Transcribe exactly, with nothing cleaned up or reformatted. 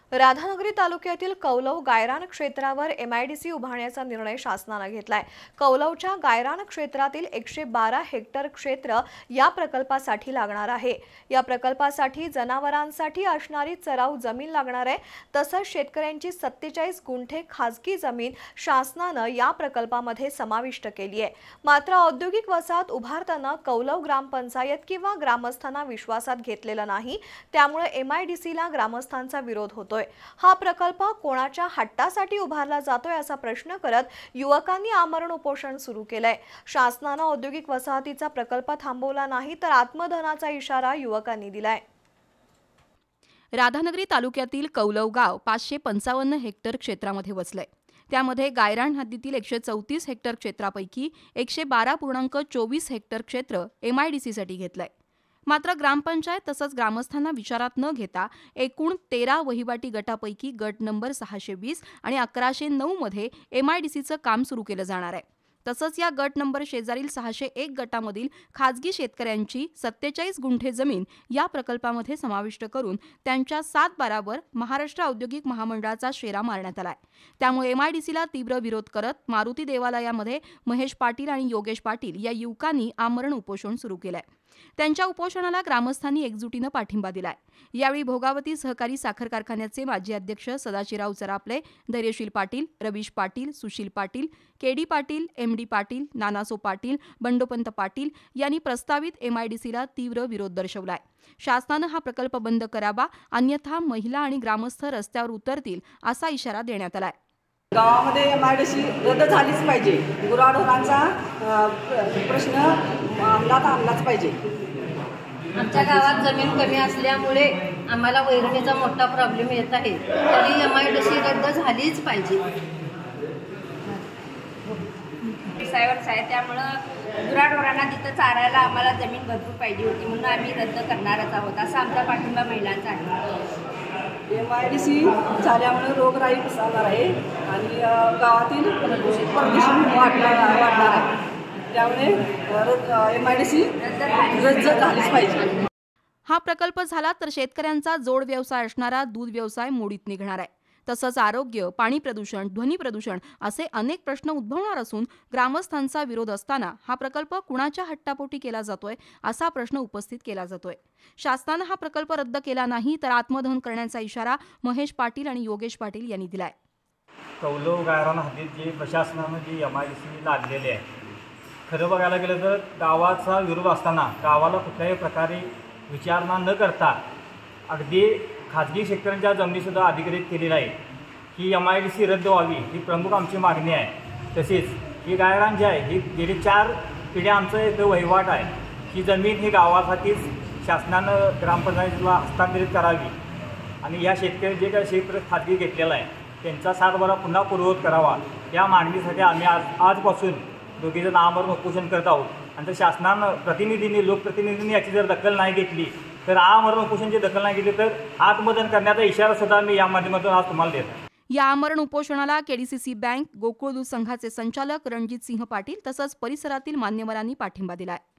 राधानगरी तालुक्यातील कौलव गायरान क्षेत्रावर एमआयडीसी उभारण्याचा निर्णय शासनाने घेतलाय। कौलवच्या गायरान क्षेत्रातील एकशे बारा हेक्टर क्षेत्र या प्रकल्पासाठी लागणार आहे। या प्रकल्पासाठी जनावरांसाठी असणारी चराऊ जमीन लागणार आहे। तसंच शेतकऱ्यांची सत्तेचाळीस गुंठे खासगी जमीन शासनाने या प्रकल्पामध्ये समाविष्ट केली आहे। मात्र औद्योगिक वसाहत उभारताना कौलव ग्रामपंचायत किंवा ग्रामस्थांना विश्वासात घेतलेलं नाही, त्यामुळे एमआयडीसीला ग्रामस्थांचा विरोध होतो। हा प्रकल्प कोणाच्या हट्टासाठी उभारला जातोय असा प्रश्न करत युवकांनी आमरण उपोषण सुरू केलंय। शासनाने औद्योगिक वसाहतीचा प्रकल्प थांबवला नाही तर आत्मदहनाचा इशारा युवकांनी दिलाय। राधानगरी तालुक्यातील कौलव गाव पाचशे पंचावन्न हेक्टर क्षेत्रामध्ये वसलंय। त्यामध्ये गायरान हद्दीतील एकशे चौतीस हेक्टर क्षेत्रापैकी एकशे बारा पूर्णांक चोवीस हेक्टर क्षेत्र एमआयडीसीसाठी घेतलंय। मात्र ग्रामपंचायत तसंच ग्रामस्थांना विचारात न घेता एकूण तेरा वहिवाटी गटापैकी गट नंबर सहाशे वीस आणि अकराशे नऊ मध्ये एमआयडीसीचं काम सुरू केलं जाणार आहे। तसंच या गट नंबर शेजारील सहाशे एक गटामधील खाजगी शेतकऱ्यांची सत्तेचाळीस गुंठे जमीन या प्रकल्पामध्ये समाविष्ट करून त्यांच्या सात बारावर महाराष्ट्र औद्योगिक महामंडळाचा शेरा मारण्यात आलाय। त्यामुळे एमआयडीसीला तीव्र विरोध करत मारुती देवालयामध्ये महेश पाटील आणि योगेश पाटील या युवकांनी आमरण उपोषण सुरू केलंय। त्यांच्या उपोषणाला ग्रामस्थांनी एकजुटीनं पाठिंबा दिलाय। यावेळी भोगावती सहकारी साखर कारखान्याचे माजी अध्यक्ष सदाशिवराव चरापले, धैर्यशील पाटील, रवीश पाटील, सुशील पाटील, केडी पाटील, एमडी पाटील, नानासो पाटील, बंडोपंत पाटील यांनी प्रस्तावित एमआयडीसीला तीव्र विरोध दर्शवलाय। शासनानं हा प्रकल्प बंद करावा, अन्यथा महिला आणि ग्रामस्थ रस्त्यावर उतरतील असा इशारा देण्यात आलाय। गावामध्ये एमआयडीसी रद्द झालीच पाहिजे। गुराढोरांचा प्रश्न अंमलात आणलाच पाहिजे। आमच्या गावात जमीन कमी असल्यामुळे आम्हाला वैरणीचा मोठा प्रॉब्लेम येत आहे, तरी एमआयडीसी रद्द झालीच पाहिजे। साहेब आहे त्यामुळं गुराढोरांना तिथं चारायला आम्हाला जमीन भरपूर पाहिजे होती, म्हणून आम्ही रद्द करणारच आहोत असा आमचा पाठिंबा महिलांचा आहे। एमआयडीसी झाल्यामुळे रोगराई पसरणार आहे आणि गावातील प्रदूषण वाढणार वाढणार आहे। त्यामुळे एमआयडीसी रद्द झालीच पाहिजे। हा प्रकल्प झाला तर शेतकऱ्यांचा जोड व्यवसाय असणारा दूध व्यवसाय मोडीत निघणार आहे। तसंच आरोग्य, पाणी प्रदूषण, ध्वनी प्रदूषण असे अनेक प्रश्न उद्भवणार असून ग्रामस्थांचा विरोध असताना हा प्रकल्प कुणाच्या हट्टापोटी केला जातोय असा प्रश्न उपस्थित केला जातोय। शासनानं हा प्रकल्प रद्द केला नाही तर आत्मदहन करण्याचा इशारा महेश पाटील आणि योगेश पाटील यांनी दिलाय। कौलव गायरान हद्दीत जे प्रशासनानं जी एमआयडीसी लादलेली आहे, खरं बघायला गेलं तर गावाचा विरोध असताना गावाला कुठल्याही प्रकारे विचारणा न करता अगदी खाजगी शेतकऱ्यांच्या जमिनीसुद्धा अधिकृत केलेली आहे की एमआयडीसी रद्द व्हावी ही प्रमुख आमची मागणी आहे। तसेच ही गायरान जी आहे ही गेली चार पिढ्या आमचं एक वहिवाट आहे। ही जमीन ही गावासाठीच शासनानं ग्रामपंचायतीला हस्तांतरित करावी आणि या शेतकरी जे काही क्षेत्र खाजगी घेतलेलं आहे त्यांचा सातबारा पुन्हा पूर्ववत करावा, या मागणीसाठी आम्ही आज आजपासून दोघीजण आमरण उपोषण करत आहोत। आणि जर शासनानं प्रतिनिधींनी लोकप्रतिनिधींनी याची जर दखल नाही घेतली तर आमरण उपोषणाची दखल नाही घेतली तर आत्मदहन करण्याचा इशारा सुद्धा मी या माध्यमातून आज तुम्हाला देतो। या आमरण उपोषणाला केडीसीसी बँक, गोकुळ दूध संघाचे संचालक रणजित सिंह पाटील तसंच परिसरातील मान्यवरांनी पाठिंबा दिलाय।